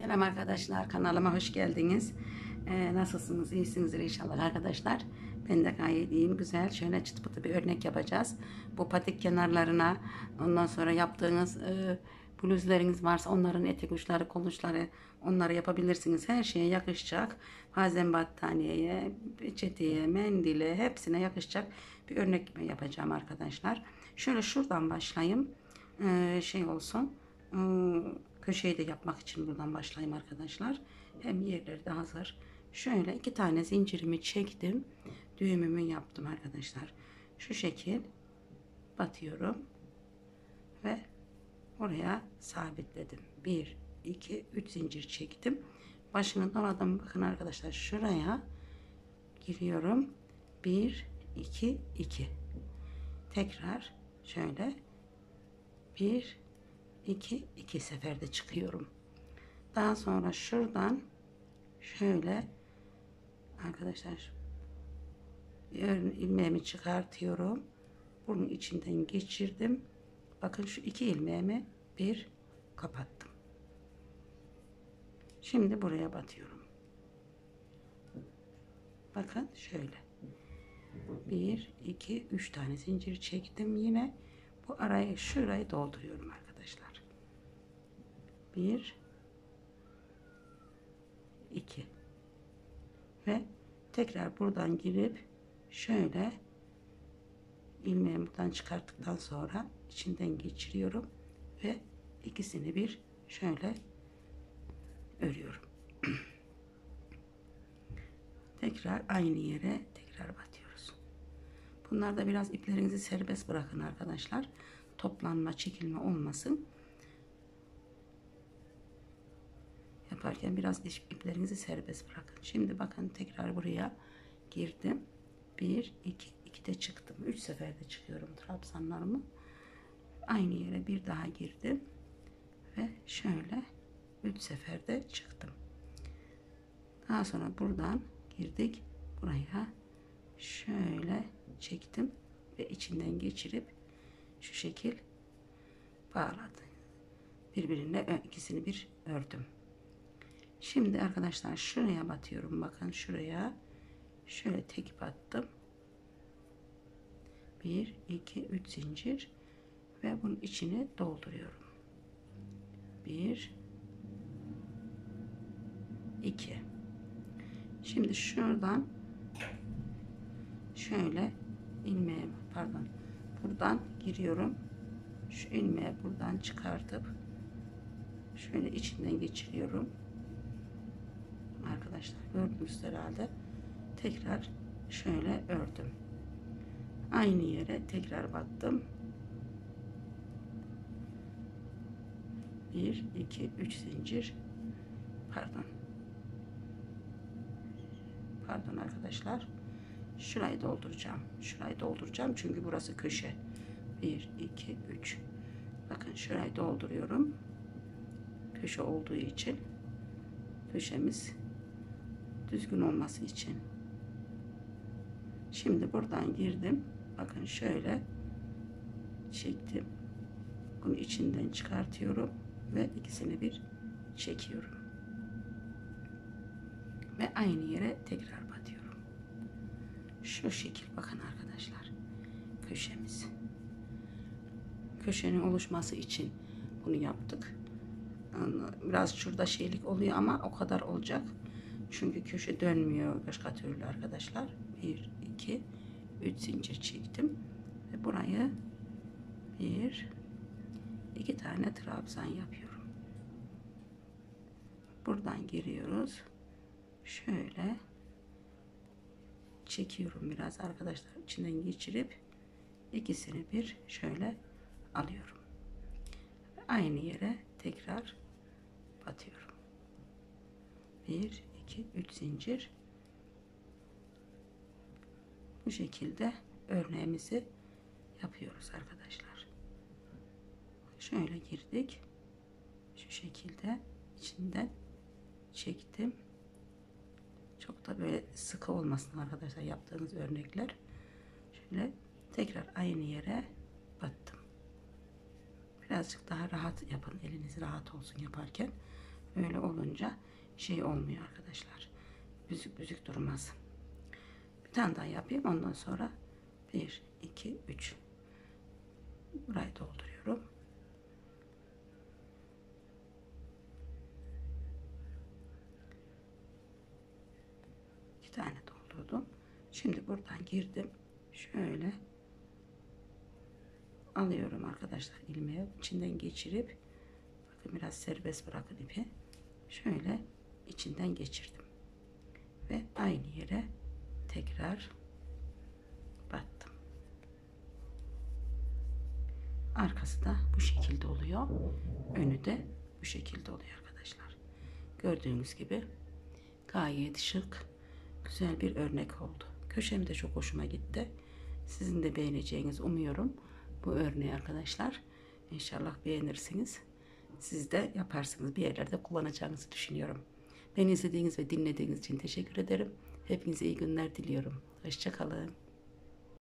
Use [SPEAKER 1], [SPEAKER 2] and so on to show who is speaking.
[SPEAKER 1] Selam arkadaşlar, kanalıma hoş geldiniz. Nasılsınız? İyisinizdir inşallah arkadaşlar. Ben de gayet iyiyim. Güzel. Şöyle çıtı pıtı bir örnek yapacağız. Bu patik kenarlarına, ondan sonra yaptığınız bluzlarınız varsa onların etek uçları, kol uçları, onları yapabilirsiniz. Her şeye yakışacak. Bazen battaniyeye, peçeteye, mendile, hepsine yakışacak bir örnek yapacağım arkadaşlar. Şöyle şuradan başlayayım. Şey olsun. Köşeyi de yapmak için buradan başlayayım arkadaşlar. Hem yerleri de hazır. Şöyle 2 tane zincirimi çektim. Düğümümü yaptım arkadaşlar. Şu şekil batıyorum ve oraya sabitledim. 1 2 3 zincir çektim. Başını doladım. Bakın arkadaşlar, şuraya giriyorum. 1 2 2. Tekrar şöyle 1 2 seferde çıkıyorum. Daha sonra şuradan şöyle arkadaşlar ilmeğimi çıkartıyorum. Bunun içinden geçirdim. Bakın şu 2 ilmeğimi bir kapattım. Şimdi buraya batıyorum. Bakın şöyle 1 2 3 tane zincir çektim. Yine bu arayı, şurayı dolduruyorum arkadaşlar. 1 2 ve tekrar buradan girip şöyle ilmeğimi buradan çıkarttıktan sonra içinden geçiriyorum ve ikisini bir şöyle örüyorum. Tekrar aynı yere tekrar batıyoruz. Bunlarda biraz iplerinizi serbest bırakın arkadaşlar. Toplanma, çekilme olmasın. Yaparken biraz iplerinizi serbest bırakın. Şimdi bakın tekrar buraya girdim. 1 2 de çıktım. 3 seferde çıkıyorum trabzanlarımı. Aynı yere bir daha girdim ve şöyle 3 seferde çıktım. Daha sonra buradan girdik. Buraya şöyle çektim ve içinden geçirip şu şekil bağladım. Birbirine ikisini bir ördüm. Şimdi arkadaşlar şuraya batıyorum. Bakın şuraya şöyle tek battım. 1 2 3 zincir ve bunun içini dolduruyorum. 1 2. Şimdi şuradan şöyle ilmeği, pardon, buradan giriyorum. Şu ilmeği buradan çıkartıp şöyle içinden geçiriyorum. Arkadaşlar gördünüz herhalde. Tekrar şöyle ördüm. Aynı yere tekrar battım. 1 2 3 zincir, pardon arkadaşlar, şurayı dolduracağım çünkü burası köşe. 1 2 3. Bakın şurayı dolduruyorum, köşe olduğu için, köşemiz düzgün olması için. Şimdi buradan girdim. Bakın şöyle çektim. Bunu içinden çıkartıyorum ve ikisini bir çekiyorum. Ve aynı yere tekrar batıyorum. Şu şekil bakın arkadaşlar. Köşemiz. Köşenin oluşması için bunu yaptık. Biraz şurada şeylik oluyor ama o kadar olacak. Çünkü köşe dönmüyor başka türlü arkadaşlar. 1 2 3 zincir çektim ve burayı 1 2 tane trabzan yapıyorum. Buradan giriyoruz. Şöyle çekiyorum biraz arkadaşlar, içinden geçirip ikisini bir şöyle alıyorum. Aynı yere tekrar batıyorum. 1 2 3 zincir. Bu şekilde örneğimizi yapıyoruz arkadaşlar. Şöyle girdik. Şu şekilde içinden çektim. Çok da böyle sıkı olmasın arkadaşlar yaptığınız örnekler. Şöyle tekrar aynı yere battım. Birazcık daha rahat yapın. Eliniz rahat olsun yaparken. Öyle olunca şey olmuyor arkadaşlar. Büzük büzük durmaz. Bir tane daha yapayım. Ondan sonra 1, 2, 3. Burayı dolduruyorum. İki tane doldurdum. Şimdi buradan girdim. Şöyle alıyorum arkadaşlar ilmeği. İçinden geçirip bakın biraz serbest bırakın ipi. Şöyle içinden geçirdim. Ve aynı yere tekrar battım. Arkası da bu şekilde oluyor. Önü de bu şekilde oluyor arkadaşlar. Gördüğünüz gibi gayet şık, güzel bir örnek oldu. Köşem de çok hoşuma gitti. Sizin de beğeneceğinizi umuyorum bu örneği arkadaşlar. İnşallah beğenirsiniz. Siz de yaparsınız. Bir yerlerde kullanacağınızı düşünüyorum. Beni izlediğiniz ve dinlediğiniz için teşekkür ederim. Hepinize iyi günler diliyorum. Hoşça kalın.